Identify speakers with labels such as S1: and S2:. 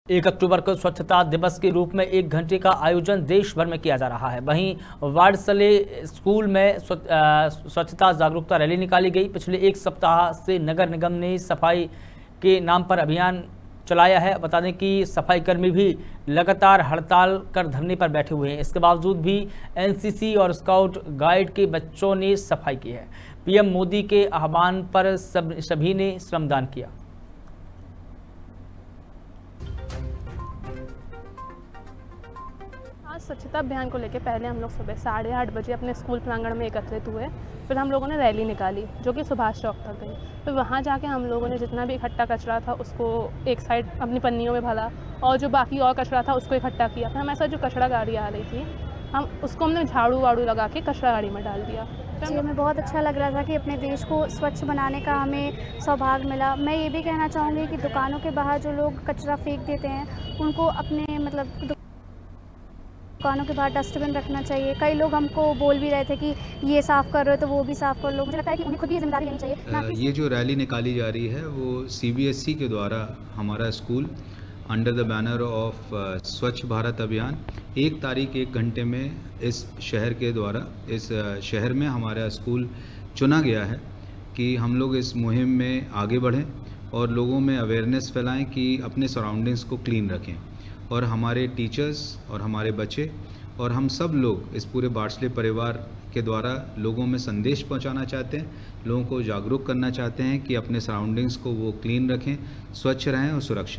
S1: 1 अक्टूबर को स्वच्छता दिवस के रूप में 1 घंटे का आयोजन देश भर में किया जा रहा है। वहीं वाड़सले स्कूल में स्वच्छता जागरूकता रैली निकाली गई। पिछले एक सप्ताह से नगर निगम ने सफाई के नाम पर अभियान चलाया है। बता दें कि सफाई कर्मी भी लगातार हड़ताल कर धरने पर बैठे हुए हैं। इसके बावजूद भी एनसीसी और स्काउट गाइड के बच्चों ने सफाई की है। पीएम मोदी के आह्वान पर सभी ने श्रमदान किया।
S2: आज स्वच्छता अभियान को लेकर पहले हम लोग सुबह 8:30 बजे अपने स्कूल प्रांगण में एकत्रित हुए। फिर हम लोगों ने रैली निकाली जो कि सुभाष चौक तक गई। फिर वहाँ जाके हम लोगों ने जितना भी इकट्ठा कचरा था उसको एक साइड अपनी पन्नियों में भरा और जो बाकी और कचरा था उसको इकट्ठा किया। फिर हमारे साथ जो कचरा गाड़ी आ रही थी हमने झाड़ू वाड़ू लगा के कचरा गाड़ी में डाल दिया।
S3: जी, हमें बहुत अच्छा लग रहा था कि अपने देश को स्वच्छ बनाने का हमें सौभाग्य मिला। मैं ये भी कहना चाहूँगी कि दुकानों के बाहर जो लोग कचरा फेंक देते हैं उनको अपने दुकानों के बाहर डस्टबिन रखना चाहिए। कई लोग हमको बोल भी रहे थे कि ये साफ़ कर रहे हो तो वो भी साफ़ कर लो। मुझे लगता है कि उन्हें खुद भी जिम्मेदारी लेनी चाहिए।
S4: ये जो रैली निकाली जा रही है वो CBSE के द्वारा हमारा school under the banner of Swachh Bharat अभियान 1 तारीख 1 घंटे में इस शहर में हमारा स्कूल चुना गया है कि हम लोग इस मुहिम में आगे बढ़ें और लोगों में अवेयरनेस फैलाएं कि अपने सराउंडिंग्स को क्लीन रखें। और हमारे टीचर्स और हमारे बच्चे और हम सब लोग इस पूरे वाड़सले परिवार के द्वारा लोगों में संदेश पहुंचाना चाहते हैं, लोगों को जागरूक करना चाहते हैं कि अपने सराउंडिंग्स को वो क्लीन रखें, स्वच्छ रहें और सुरक्षित।